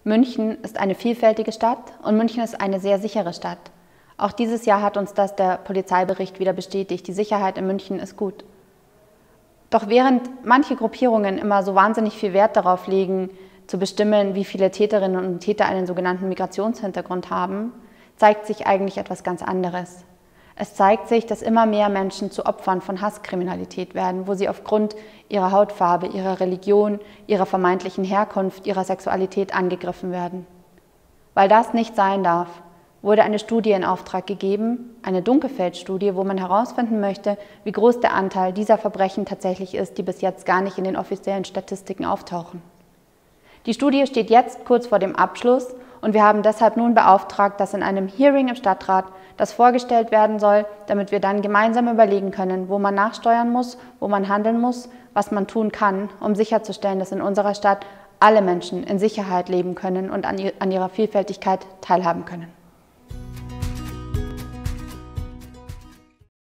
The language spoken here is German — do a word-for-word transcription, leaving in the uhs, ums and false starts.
München ist eine vielfältige Stadt und München ist eine sehr sichere Stadt. Auch dieses Jahr hat uns das der Polizeibericht wieder bestätigt. Die Sicherheit in München ist gut. Doch während manche Gruppierungen immer so wahnsinnig viel Wert darauf legen, zu bestimmen, wie viele Täterinnen und Täter einen sogenannten Migrationshintergrund haben, zeigt sich eigentlich etwas ganz anderes. Es zeigt sich, dass immer mehr Menschen zu Opfern von Hasskriminalität werden, wo sie aufgrund ihrer Hautfarbe, ihrer Religion, ihrer vermeintlichen Herkunft, ihrer Sexualität angegriffen werden. Weil das nicht sein darf, wurde eine Studie in Auftrag gegeben, eine Dunkelfeld-Studie, wo man herausfinden möchte, wie groß der Anteil dieser Verbrechen tatsächlich ist, die bis jetzt gar nicht in den offiziellen Statistiken auftauchen. Die Studie steht jetzt kurz vor dem Abschluss und wir haben deshalb nun beauftragt, dass in einem Hearing im Stadtrat das vorgestellt werden soll, damit wir dann gemeinsam überlegen können, wo man nachsteuern muss, wo man handeln muss, was man tun kann, um sicherzustellen, dass in unserer Stadt alle Menschen in Sicherheit leben können und an ihrer Vielfältigkeit teilhaben können.